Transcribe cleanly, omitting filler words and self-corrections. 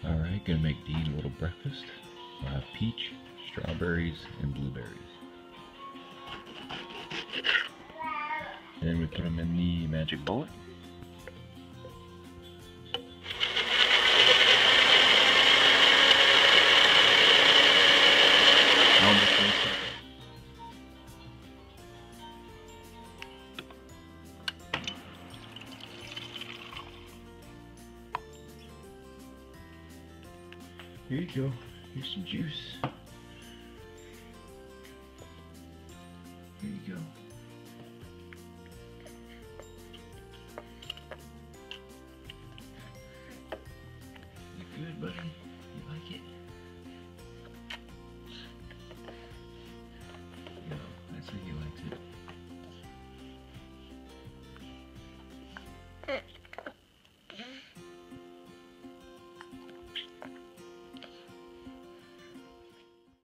Alright, gonna make Dean a little breakfast. We'll have peach, strawberries, and blueberries. Then we put them in the magic bullet. Here you go. Here's some juice. Here you go. You good, buddy? You like it?